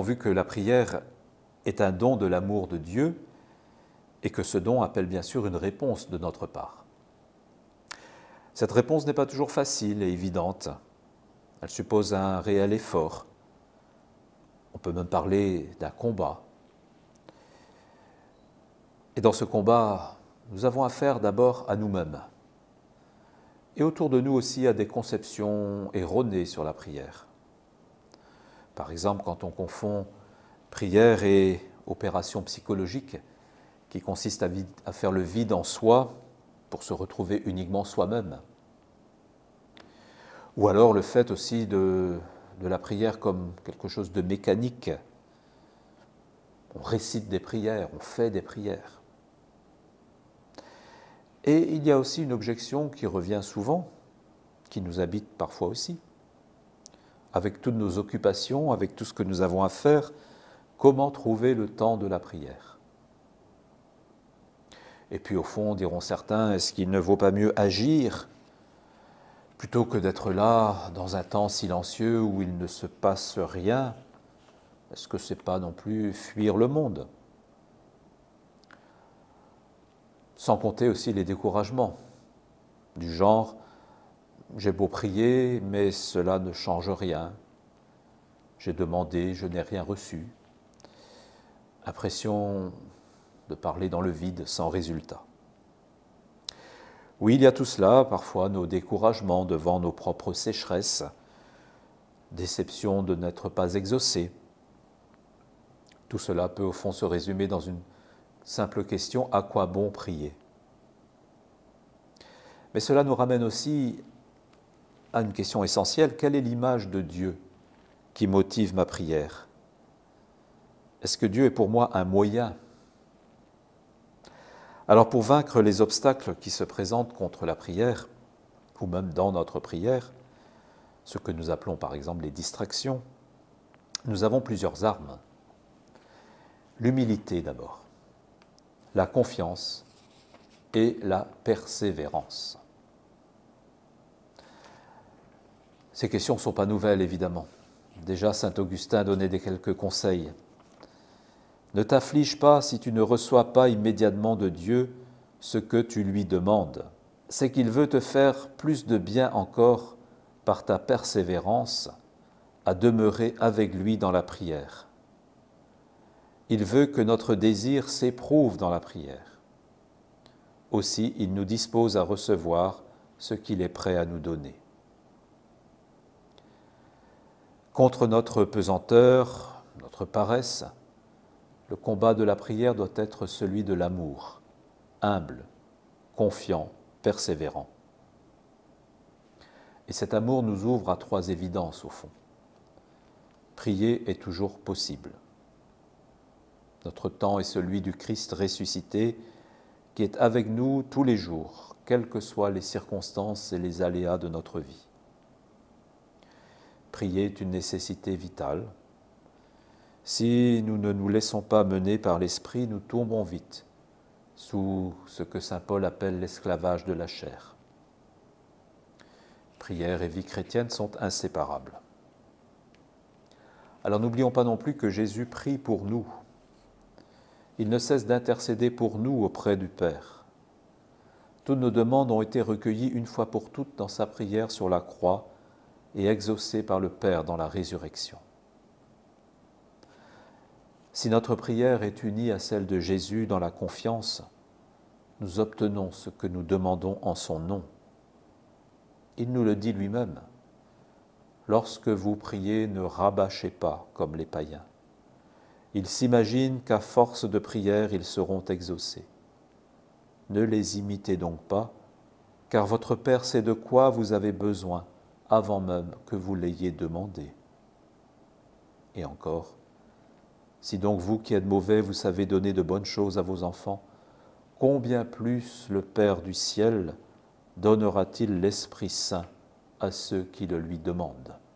vu que la prière est un don de l'amour de Dieu et que ce don appelle bien sûr une réponse de notre part. Cette réponse n'est pas toujours facile et évidente. Elle suppose un réel effort. On peut même parler d'un combat. Et dans ce combat, nous avons affaire d'abord à nous-mêmes. Et autour de nous aussi à des conceptions erronées sur la prière. Par exemple, quand on confond prière et opération psychologique, qui consiste à faire le vide en soi pour se retrouver uniquement soi-même. Ou alors le fait aussi de la prière comme quelque chose de mécanique. On récite des prières, on fait des prières. Et il y a aussi une objection qui revient souvent, qui nous habite parfois aussi. Avec toutes nos occupations, avec tout ce que nous avons à faire, comment trouver le temps de la prière ? Et puis au fond, diront certains, est-ce qu'il ne vaut pas mieux agir plutôt que d'être là dans un temps silencieux où il ne se passe rien? Est-ce que ce n'est pas non plus fuir le monde? Sans compter aussi les découragements, du genre « j'ai beau prier, mais cela ne change rien. J'ai demandé, je n'ai rien reçu. » Impression de parler dans le vide sans résultat. Oui, il y a tout cela, parfois nos découragements devant nos propres sécheresses, déception de n'être pas exaucé. Tout cela peut au fond se résumer dans une simple question, à quoi bon prier? Mais cela nous ramène aussi à une question essentielle, quelle est l'image de Dieu qui motive ma prière? Est-ce que Dieu est pour moi un moyen? Alors pour vaincre les obstacles qui se présentent contre la prière, ou même dans notre prière, ce que nous appelons par exemple les distractions, nous avons plusieurs armes. L'humilité d'abord, la confiance et la persévérance. Ces questions ne sont pas nouvelles évidemment. Déjà saint Augustin donnait quelques conseils. Ne t'afflige pas si tu ne reçois pas immédiatement de Dieu ce que tu lui demandes. C'est qu'il veut te faire plus de bien encore par ta persévérance à demeurer avec lui dans la prière. Il veut que notre désir s'éprouve dans la prière. Aussi, il nous dispose à recevoir ce qu'il est prêt à nous donner. Contre notre pesanteur, notre paresse, le combat de la prière doit être celui de l'amour, humble, confiant, persévérant. Et cet amour nous ouvre à trois évidences au fond. Prier est toujours possible. Notre temps est celui du Christ ressuscité qui est avec nous tous les jours, quelles que soient les circonstances et les aléas de notre vie. Prier est une nécessité vitale. Si nous ne nous laissons pas mener par l'esprit, nous tombons vite sous ce que saint Paul appelle l'esclavage de la chair. Prière et vie chrétienne sont inséparables. Alors n'oublions pas non plus que Jésus prie pour nous. Il ne cesse d'intercéder pour nous auprès du Père. Toutes nos demandes ont été recueillies une fois pour toutes dans sa prière sur la croix et exaucées par le Père dans la résurrection. Si notre prière est unie à celle de Jésus dans la confiance, nous obtenons ce que nous demandons en son nom. Il nous le dit lui-même. Lorsque vous priez, ne rabâchez pas comme les païens. Ils s'imaginent qu'à force de prière, ils seront exaucés. Ne les imitez donc pas, car votre Père sait de quoi vous avez besoin avant même que vous l'ayez demandé. Et encore, si donc vous qui êtes mauvais, vous savez donner de bonnes choses à vos enfants, combien plus le Père du ciel donnera-t-il l'Esprit Saint à ceux qui le lui demandent?